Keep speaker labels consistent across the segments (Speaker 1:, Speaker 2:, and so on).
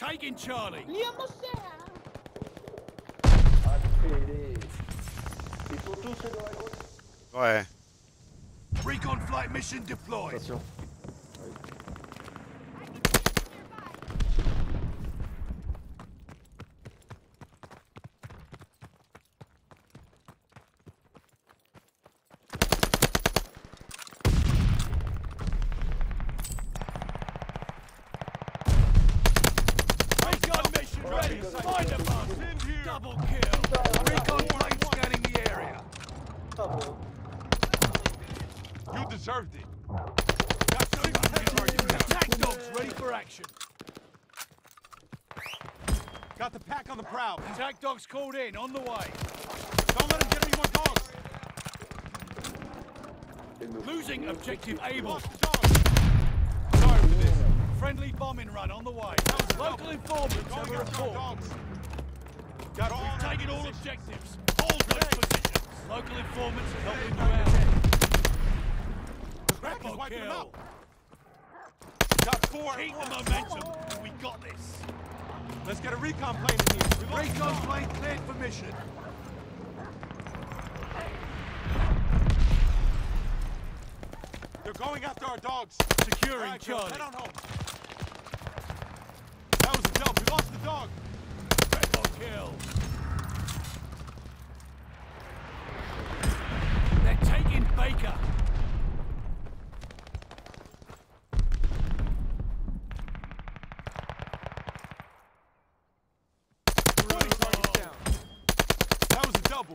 Speaker 1: Taking Charlie.
Speaker 2: Ils sont tous dans la grotte.
Speaker 3: Ouais.
Speaker 1: Recon flight mission deployed.
Speaker 4: Attention.
Speaker 1: Recon mission ready. Find them up. Double kill. Recon plane scanning the area.
Speaker 5: You deserved it.
Speaker 1: Attack dogs ready for action.
Speaker 5: Got the pack on the prowl.
Speaker 1: Attack dogs called in, on the way.
Speaker 5: Don't let him get any more dogs.
Speaker 1: Losing objective able.
Speaker 5: Lost the dogs. Sorry for this.
Speaker 1: Friendly bombing run on the way. Local informants have a report.
Speaker 5: Dogs.
Speaker 1: We've taken all objectives. Hold those positions. Local informants are helping you out.
Speaker 5: The back is wiping them out. Got 4
Speaker 1: Keep the
Speaker 5: at once.
Speaker 1: momentum. We got this.
Speaker 5: Let's get a recon plane in here. We lost
Speaker 1: Recon
Speaker 5: the
Speaker 1: plane cleared for mission.
Speaker 5: They're going after our dogs.
Speaker 1: Securing
Speaker 5: Alright, Joe,
Speaker 1: Charlie.
Speaker 5: head on home. That was a dub. We lost the dog.
Speaker 1: Triple kill. They're taking Baker.
Speaker 5: Targets down. That was a double.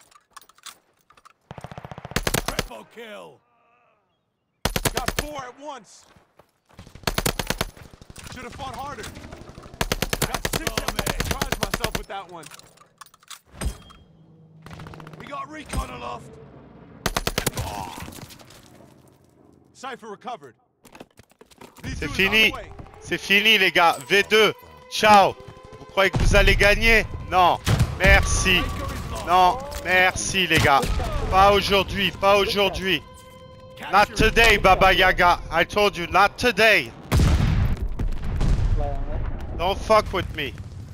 Speaker 1: Triple kill.
Speaker 5: Got 4 at once. Should have fought harder. Got 6 at once. Surprised myself with that one.
Speaker 1: We got recon aloft. Oh.
Speaker 5: Cypher recovered. These
Speaker 3: C'est
Speaker 5: dudes
Speaker 3: fini.
Speaker 5: on the way.
Speaker 3: C'est fini les gars. V2. Ciao. Vous croyez que vous allez gagner? Non. Merci.
Speaker 1: Baker is lost.
Speaker 3: Non. Merci les gars. Pas aujourd'hui. Pas aujourd'hui. Not today, Baba Yaga. I told you, not today. Don't fuck with me.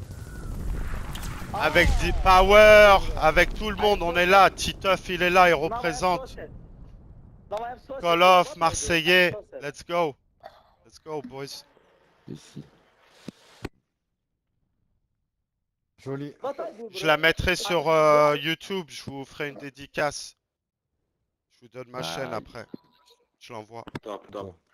Speaker 3: Avec Dzpower, avec tout le monde, on est là. Titofff, il est là, il représente. Call off, Marseillais. Let's go. Let's go, boys.
Speaker 4: Ici. Joli.
Speaker 3: Je la mettrai sur YouTube, je vous ferai une dédicace. Je vous donne ma chaîne après. Je l'envoie.
Speaker 2: Top, top.